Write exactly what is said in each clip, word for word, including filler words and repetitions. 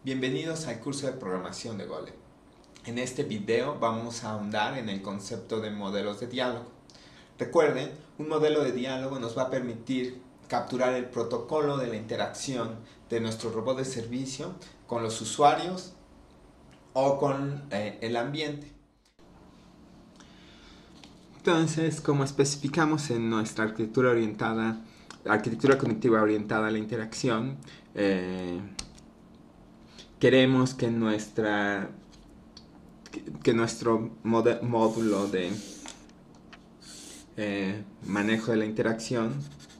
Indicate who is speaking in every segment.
Speaker 1: Bienvenidos al curso de programación de Golem. En este video vamos a ahondar en el concepto de modelos de diálogo. Recuerden, un modelo de diálogo nos va a permitir capturar el protocolo de la interacción de nuestro robot de servicio con los usuarios o con eh, el ambiente. Entonces, como especificamos en nuestra arquitectura orientada, arquitectura cognitiva orientada a la interacción, eh, queremos que nuestra que, que nuestro módulo de eh, manejo de la interacción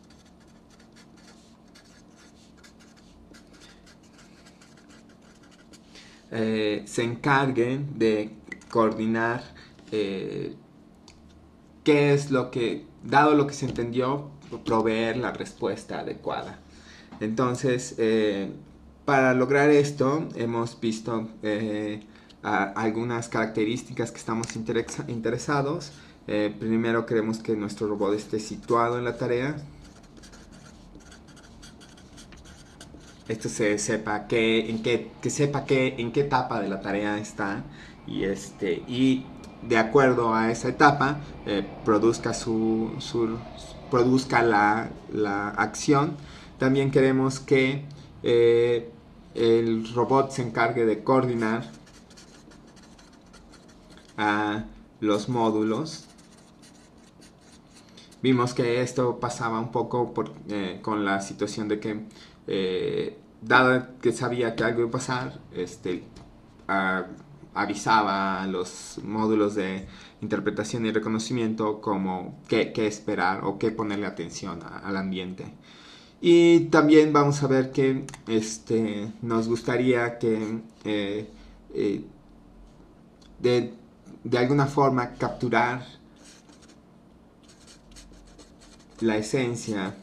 Speaker 1: eh, se encargue de coordinar eh, qué es lo que, dado lo que se entendió, proveer la respuesta adecuada. Entonces, eh, para lograr esto, hemos visto eh, a, algunas características que estamos interesa, interesados. Eh, primero queremos que nuestro robot esté situado en la tarea. Esto se sepa que, en qué, que sepa que, en qué etapa de la tarea está y, este, y de acuerdo a esa etapa eh, produzca, su, su, produzca la, la acción. También queremos que eh, el robot se encargue de coordinar a los módulos. Vimos que esto pasaba un poco por, eh, con la situación de que, eh, dado que sabía que algo iba a pasar, este, a, avisaba a los módulos de interpretación y reconocimiento como qué, qué esperar o qué ponerle atención a, al ambiente. Y también vamos a ver que este, nos gustaría que eh, eh, de, de alguna forma capturar la esencia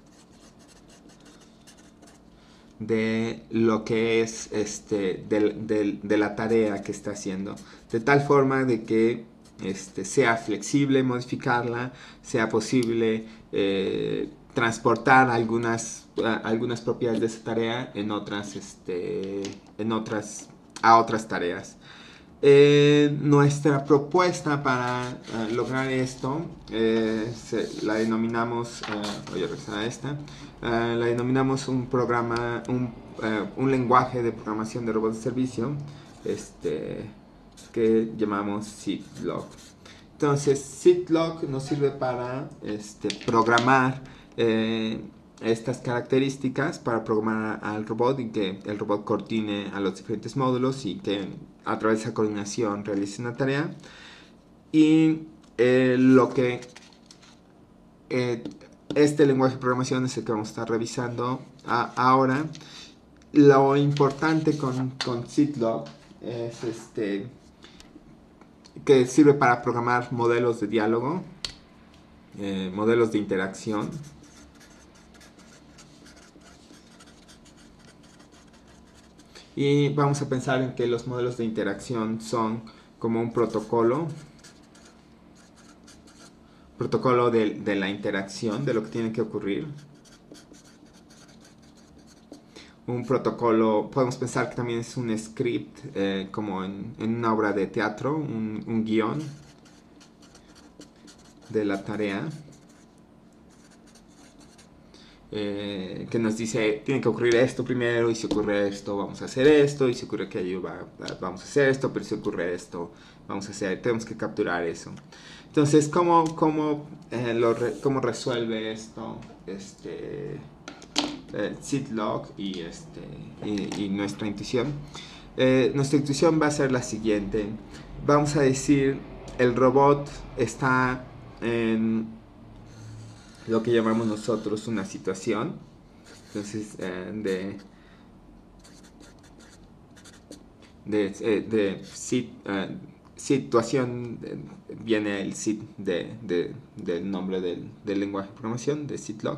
Speaker 1: de lo que es este, de, de, de la tarea que está haciendo, de tal forma de que este, sea flexible modificarla, sea posible eh, transportar algunas, algunas propiedades de esa tarea en otras, este, en otras, a otras tareas. Eh, nuestra propuesta para uh, lograr esto eh, se, la denominamos, uh, voy a regresar a esta, uh, la denominamos un programa, un, uh, un lenguaje de programación de robots de servicio, este, que llamamos Seedlog. Entonces, Seedlog nos sirve para este, programar eh, estas características, para programar al robot y que el robot coordine a los diferentes módulos y que a través de esa coordinación realice una tarea. Y eh, lo que eh, este lenguaje de programación es el que vamos a estar revisando a, ahora. Lo importante con, con Seedlog es este, que sirve para programar modelos de diálogo, eh, modelos de interacción. Y vamos a pensar en que los modelos de interacción son como un protocolo, protocolo de, de la interacción, de lo que tiene que ocurrir. Un protocolo, podemos pensar que también es un script, eh, como en, en una obra de teatro, un, un guión de la tarea. Eh, que nos dice, tiene que ocurrir esto primero, y si ocurre esto, vamos a hacer esto, y si ocurre aquello, va, vamos a hacer esto, pero si ocurre esto, vamos a hacer, tenemos que capturar eso. Entonces, ¿cómo, cómo, eh, lo re, cómo resuelve esto este, eh, Seedlog y, este, y, y nuestra intuición? Eh, nuestra intuición va a ser la siguiente. Vamos a decir, el robot está en lo que llamamos nosotros una situación. Entonces, eh, de de, eh, de sit, uh, situación eh, viene el sit de, de, del nombre del, del lenguaje de programación, de Seedlog.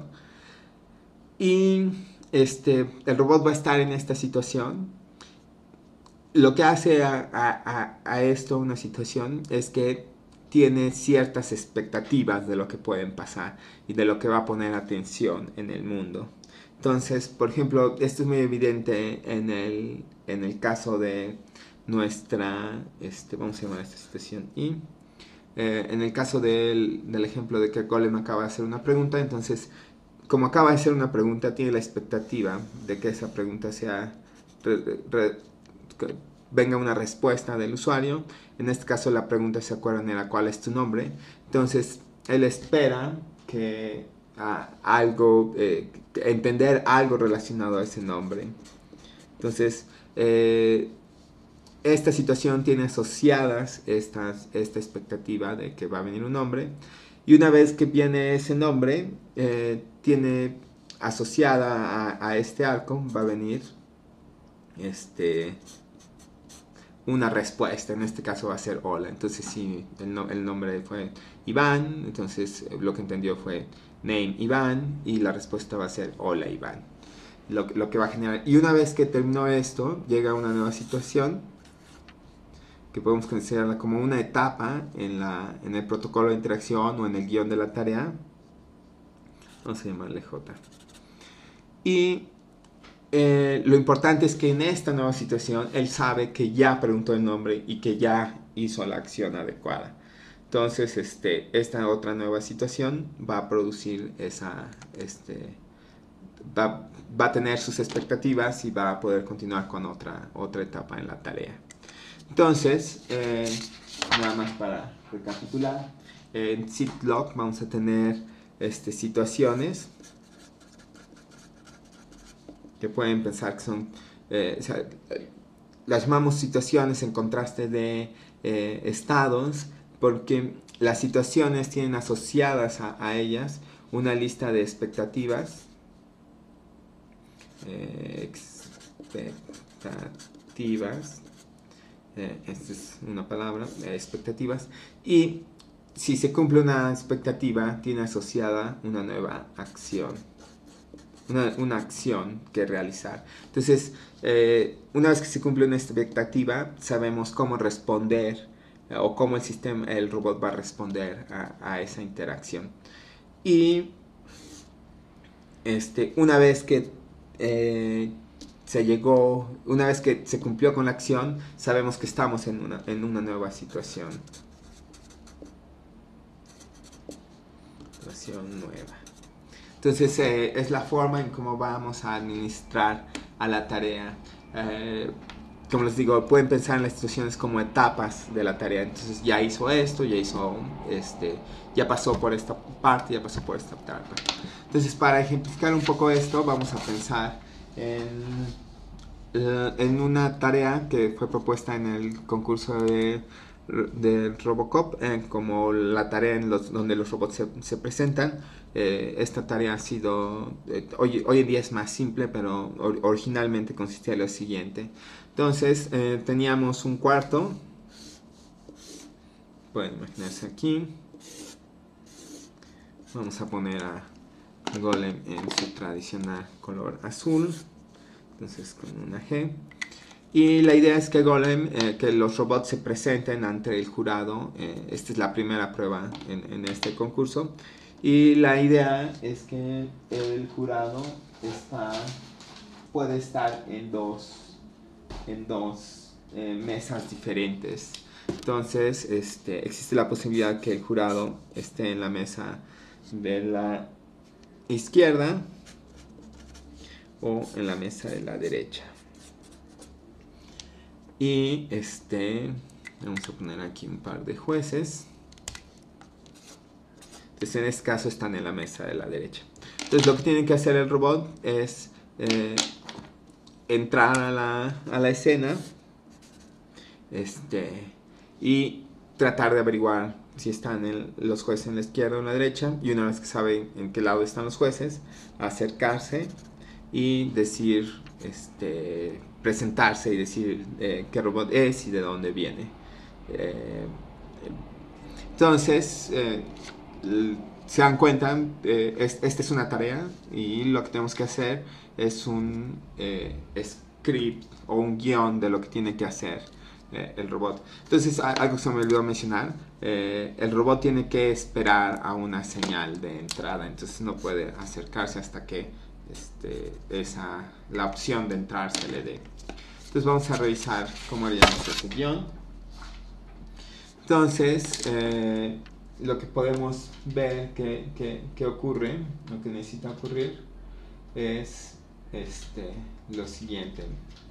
Speaker 1: Y este, el robot va a estar en esta situación. Lo que hace a, a, a esto una situación es que tiene ciertas expectativas de lo que pueden pasar y de lo que va a poner atención en el mundo. Entonces, por ejemplo, esto es muy evidente en el, en el caso de nuestra, este, vamos a llamar a esta situación I. Eh, en el caso del, del ejemplo de que Golem acaba de hacer una pregunta, entonces, como acaba de hacer una pregunta, tiene la expectativa de que esa pregunta sea, re, re, que venga una respuesta del usuario. En este caso la pregunta, ¿se acuerdan? Era ¿cuál es tu nombre? Entonces, él espera que ah, algo, eh, entender algo relacionado a ese nombre. Entonces, eh, esta situación tiene asociadas estas, esta expectativa de que va a venir un nombre, y una vez que viene ese nombre, eh, tiene asociada a, a este arco, va a venir este, una respuesta. En este caso va a ser hola. Entonces si el, no, el nombre fue Iván, entonces lo que entendió fue name Iván, y la respuesta va a ser hola Iván, lo, lo que va a generar. Y una vez que terminó esto, llega una nueva situación que podemos considerarla como una etapa en, la, en el protocolo de interacción o en el guión de la tarea. Vamos a llamarle J. Y eh, lo importante es que en esta nueva situación él sabe que ya preguntó el nombre y que ya hizo la acción adecuada. Entonces, este, esta otra nueva situación va a producir esa... Este, va, va a tener sus expectativas y va a poder continuar con otra, otra etapa en la tarea. Entonces, eh, nada más para recapitular, en SIT-Log vamos a tener este, situaciones que pueden pensar que son, eh, o sea, las llamamos situaciones en contraste de eh, estados, porque las situaciones tienen asociadas a, a ellas una lista de expectativas, eh, expectativas, Eh, esta es una palabra, eh, expectativas, y si se cumple una expectativa tiene asociada una nueva acción, una, una acción que realizar. Entonces, eh, una vez que se cumple una expectativa, sabemos cómo responder eh, o cómo el sistema, el robot va a responder a, a esa interacción. Y este, una vez que eh, se llegó, una vez que se cumplió con la acción, sabemos que estamos en una, en una nueva situación. Situación nueva. Entonces eh, es la forma en cómo vamos a administrar a la tarea. Eh, como les digo, pueden pensar en las situaciones como etapas de la tarea. Entonces ya hizo esto, ya hizo este, ya pasó por esta parte, ya pasó por esta etapa. Entonces, para ejemplificar un poco esto, vamos a pensar en en una tarea que fue propuesta en el concurso de, de Robocop, eh, como la tarea en los, donde los robots se, se presentan. Eh, esta tarea ha sido, eh, hoy, hoy en día es más simple, pero or, originalmente consistía en lo siguiente. Entonces, eh, teníamos un cuarto, pueden imaginarse aquí. Vamos a poner a Golem en su tradicional color azul, entonces con una G, y la idea es que Golem, eh, que los robots se presenten ante el jurado. Eh, esta es la primera prueba en, en este concurso, y la idea es que el jurado está, puede estar en dos, en dos eh, mesas diferentes. Entonces este, existe la posibilidad que el jurado esté en la mesa de la izquierda o en la mesa de la derecha. Y este, vamos a poner aquí un par de jueces. Entonces en este caso están en la mesa de la derecha. Entonces lo que tiene que hacer el robot es eh, entrar a la, a la escena este, y tratar de averiguar si están el, los jueces en la izquierda o en la derecha, y una vez que sabe en qué lado están los jueces, acercarse y decir, este, presentarse y decir eh, qué robot es y de dónde viene. Eh, entonces, eh, se dan cuenta, eh, es, esta es una tarea y lo que tenemos que hacer es un eh, script o un guión de lo que tiene que hacer eh, el robot. Entonces, algo que se me olvidó mencionar, eh, el robot tiene que esperar a una señal de entrada, entonces no puede acercarse hasta que este, esa, la opción de entrar se le dé. Entonces vamos a revisar cómo haríamos ese guión. Entonces, eh, lo que podemos ver que, que, que ocurre, lo que necesita ocurrir, es este, lo siguiente.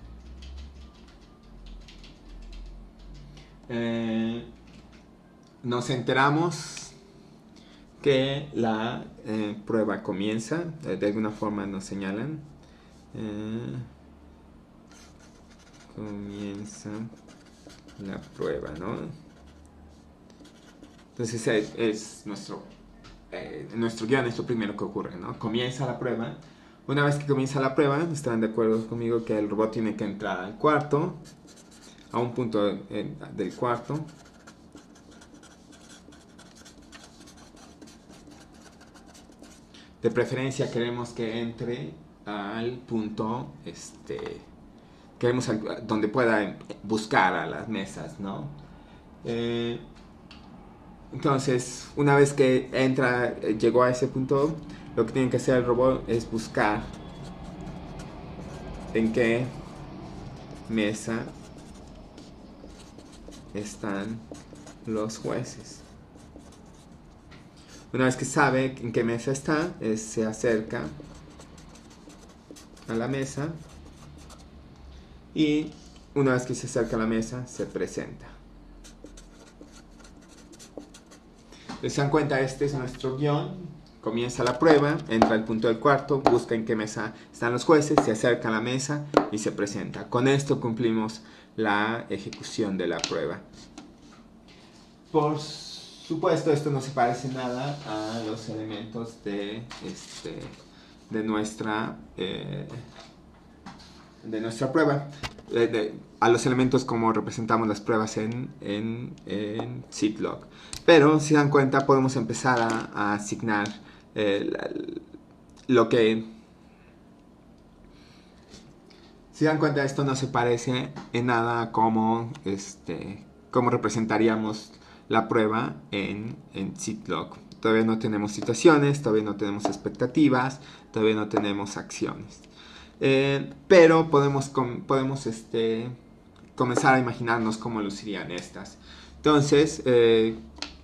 Speaker 1: Eh, nos enteramos que la eh, prueba comienza, de, de alguna forma nos señalan. Eh, comienza la prueba, ¿no? Entonces es, es nuestro, eh, nuestro guión es lo primero que ocurre, ¿no? Comienza la prueba. Una vez que comienza la prueba, estarán de acuerdo conmigo que el robot tiene que entrar al cuarto, a un punto de, del cuarto. De preferencia queremos que entre al punto, este, queremos al, donde pueda buscar a las mesas, ¿no? Eh, entonces, una vez que entra, llegó a ese punto, lo que tiene que hacer el robot es buscar en qué mesa están los jueces. Una vez que sabe en qué mesa está, es, se acerca a la mesa y una vez que se acerca a la mesa, se presenta. ¿Se dan cuenta? Este es nuestro guión. Comienza la prueba, entra al punto del cuarto, busca en qué mesa están los jueces, se acerca a la mesa y se presenta. Con esto cumplimos la ejecución de la prueba. Por supuesto, esto no se parece nada a los elementos de, este, de, nuestra, eh, de nuestra prueba. De, de, a los elementos como representamos las pruebas en, en, en Ziploc. Pero si dan cuenta podemos empezar a, a asignar eh, la, lo que... Si dan cuenta, esto no se parece en nada a cómo, este, cómo representaríamos la prueba en, en Ziploc. Todavía no tenemos situaciones, todavía no tenemos expectativas, todavía no tenemos acciones. Eh, pero podemos, com podemos este, comenzar a imaginarnos cómo lucirían estas. Entonces, eh,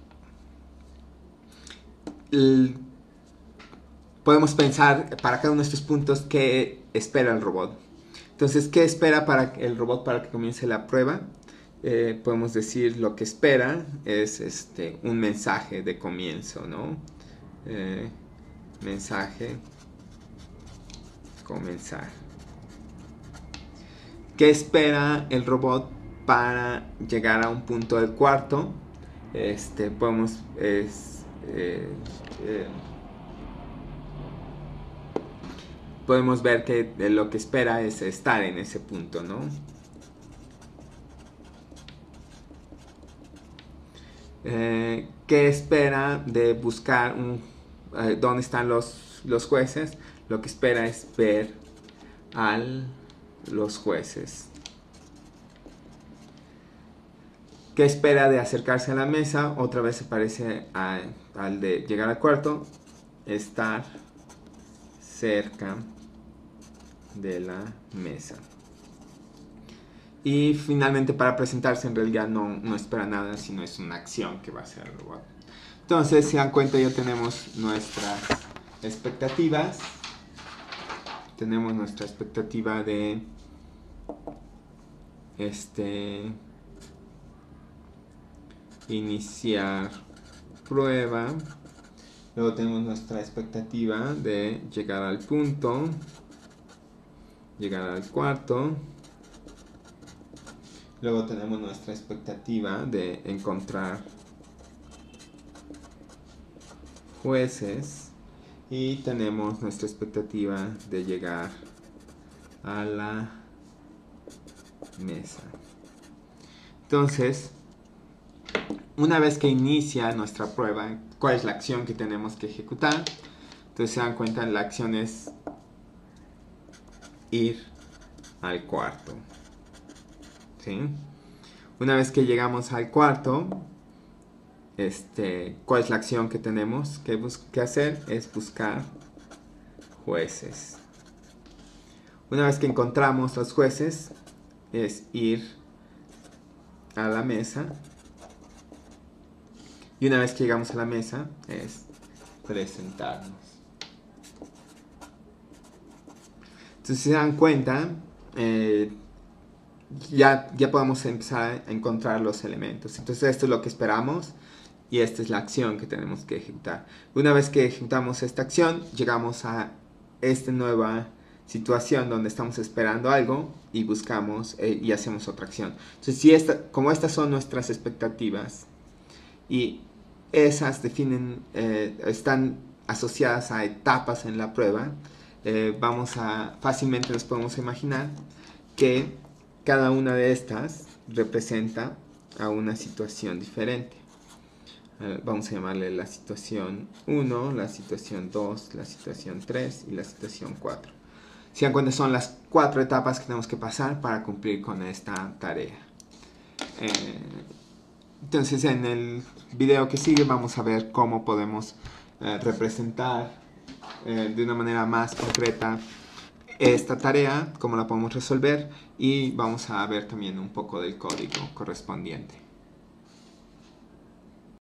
Speaker 1: podemos pensar para cada uno de estos puntos qué espera el robot. Entonces, ¿qué espera para el robot para que comience la prueba? Eh, podemos decir lo que espera es este, un mensaje de comienzo, ¿no? Eh, mensaje comenzar. ¿Qué espera el robot para llegar a un punto del cuarto? Este, podemos es, eh, eh, podemos ver que lo que espera es estar en ese punto, ¿no? Eh, ¿Qué espera de buscar un, eh, dónde están los, los jueces? Lo que espera es ver a los jueces. ¿Qué espera de acercarse a la mesa? Otra vez se parece a, al de llegar al cuarto. Estar cerca de la mesa. Y finalmente, para presentarse, en realidad no, no espera nada, sino es una acción que va a hacer el robot. Entonces, si dan cuenta, ya tenemos nuestras expectativas. Tenemos nuestra expectativa de este iniciar prueba. Luego tenemos nuestra expectativa de llegar al punto, llegar al cuarto. Luego tenemos nuestra expectativa de encontrar jueces. Y tenemos nuestra expectativa de llegar a la mesa. Entonces, una vez que inicia nuestra prueba, ¿cuál es la acción que tenemos que ejecutar? Entonces se dan cuenta, la acción es ir al cuarto. ¿Sí? Una vez que llegamos al cuarto, este, ¿cuál es la acción que tenemos que, que hacer? Es buscar jueces. Una vez que encontramos los jueces, es ir a la mesa. Y una vez que llegamos a la mesa, es presentarnos. Entonces, si se dan cuenta, eh, ya, ya podemos empezar a encontrar los elementos. Entonces, esto es lo que esperamos y esta es la acción que tenemos que ejecutar. Una vez que ejecutamos esta acción, llegamos a esta nueva situación donde estamos esperando algo y buscamos eh, y hacemos otra acción. Entonces, si esta, como estas son nuestras expectativas y esas definen, eh, están asociadas a etapas en la prueba, eh, vamos a, fácilmente nos podemos imaginar que cada una de estas representa a una situación diferente. Eh, vamos a llamarle la situación uno, la situación dos, la situación tres y la situación cuatro. Se dan cuenta, son las cuatro etapas que tenemos que pasar para cumplir con esta tarea. Eh, entonces, en el video que sigue vamos a ver cómo podemos eh, representar eh, de una manera más concreta esta tarea, cómo la podemos resolver, y vamos a ver también un poco del código correspondiente.